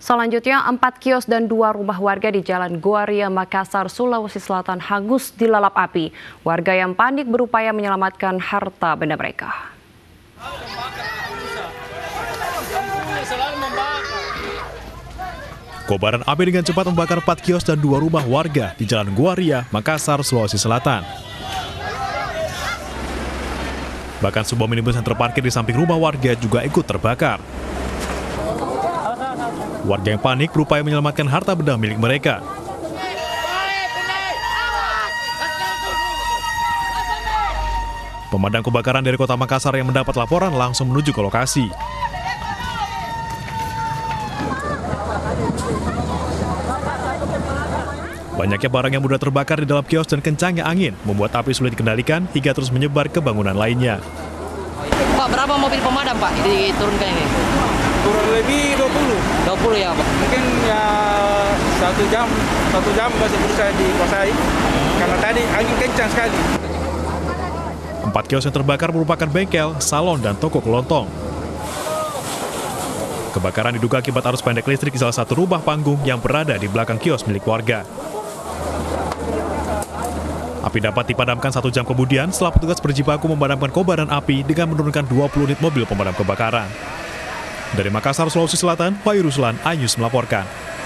Selanjutnya, 4 kios dan 2 rumah warga di Jalan Goaria, Makassar, Sulawesi Selatan hangus dilalap api. Warga yang panik berupaya menyelamatkan harta benda mereka. Kobaran api dengan cepat membakar 4 kios dan 2 rumah warga di Jalan Goaria, Makassar, Sulawesi Selatan. Bahkan sebuah minibus yang terparkir di samping rumah warga juga ikut terbakar. Warga yang panik berupaya menyelamatkan harta benda milik mereka. Pemadam kebakaran dari Kota Makassar yang mendapat laporan langsung menuju ke lokasi. Banyaknya barang yang mudah terbakar di dalam kios dan kencangnya angin membuat api sulit dikendalikan hingga terus menyebar ke bangunan lainnya. Pak, berapa mobil pemadam Pak diturunkan ini? Kurang lebih 20. 20 ya Pak? Mungkin ya satu jam masih berusaha dikuasai. Karena tadi angin kencang sekali. 4 kios yang terbakar merupakan bengkel, salon, dan toko kelontong. Kebakaran diduga akibat arus pendek listrik di salah satu rumah panggung yang berada di belakang kios milik warga. Api dapat dipadamkan 1 jam kemudian setelah petugas berjibaku memadamkan kobaran api dengan menurunkan 20 unit mobil pemadam kebakaran. Dari Makassar, Sulawesi Selatan, Wahyu Ruslan, iNews melaporkan.